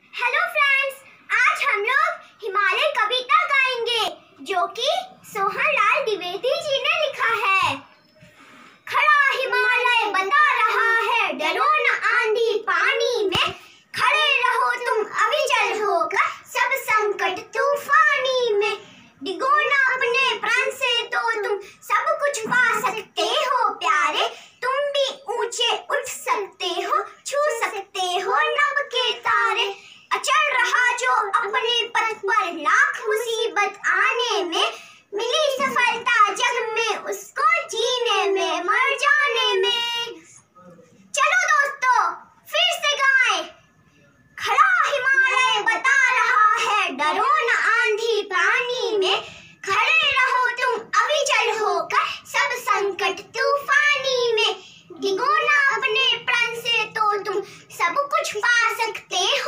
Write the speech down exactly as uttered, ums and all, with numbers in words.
Hello friends, आज हम लोग हिमालय कविता गाएंगे जो कि सोहन लाल द्विवेदी जी ने लिखा है। खड़ा हिमालय बता रहा है, डरो न आंधी पानी में, खड़े रहो तुम अविचल होकर सब संकट तूफानी में। डिगो न अपने प्राण से तो तुम सब कुछ पा सकते हो प्यारे, तुम भी ऊंचे उठ सकते हो, छू सकते हो नभ के तारे। अचल रहा जो अपने पथ पर लाख मुसीबत आने में, मिली सफलता जग में उसको जीने में मर जाने में। चलो दोस्तों फिर से गाएं। खड़ा हिमालय बता रहा है, डरो न आंधी पानी में, खड़े रहो तुम अविचल होकर सब संकट तूफानी में। डिगो न अपने प्राण से तो तुम सब कुछ पा सकते